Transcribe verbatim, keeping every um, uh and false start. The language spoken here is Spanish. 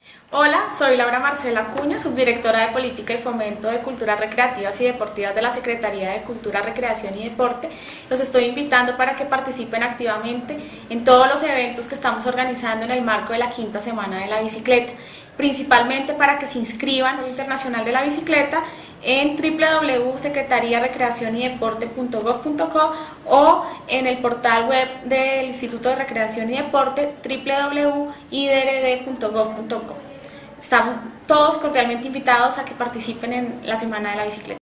Hola, soy Laura Marcela Acuña, subdirectora de Política y Fomento de Culturas Recreativas y Deportivas de la Secretaría de Cultura, Recreación y Deporte. Los estoy invitando para que participen activamente en todos los eventos que estamos organizando en el marco de la quinta semana de la bicicleta, principalmente para que se inscriban al Internacional de la Bicicleta en w w w punto secretaría recreación y deporte punto gov punto co o en el portal web del Instituto de Recreación y Deporte w w w punto i d r d punto gov punto co. Estamos todos cordialmente invitados a que participen en la Semana de la Bicicleta.